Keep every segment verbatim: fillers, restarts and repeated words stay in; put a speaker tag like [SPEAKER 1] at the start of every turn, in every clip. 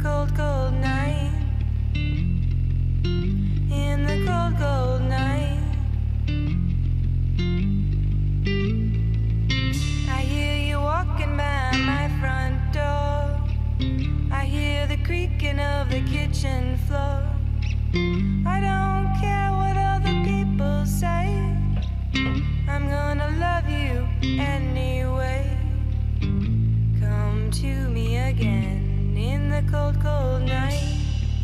[SPEAKER 1] cold, cold night. In the cold, cold night. I hear you walking by my front door. I hear the creaking of the kitchen floor. I don't care what other people say. I'm gonna love you anyway. Come to me again in the cold, cold night.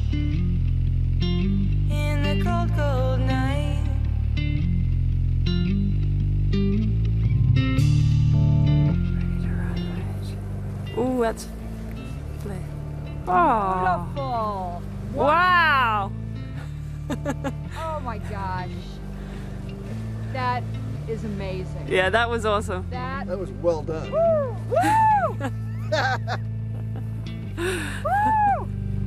[SPEAKER 1] In the cold, cold night.
[SPEAKER 2] Ooh, that's play. Oh,
[SPEAKER 3] Beautiful.
[SPEAKER 2] wow.
[SPEAKER 3] Oh my gosh. That is amazing.
[SPEAKER 2] Yeah, that was awesome.
[SPEAKER 3] That,
[SPEAKER 4] That was well done.
[SPEAKER 3] woo, woo! Woo!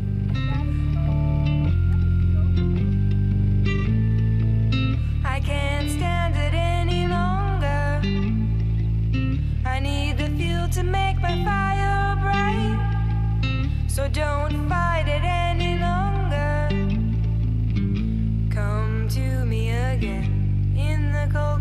[SPEAKER 1] I can't stand it any longer. I need the fuel to make my fire bright. So don't fight it any longer. Come to me again in the cold.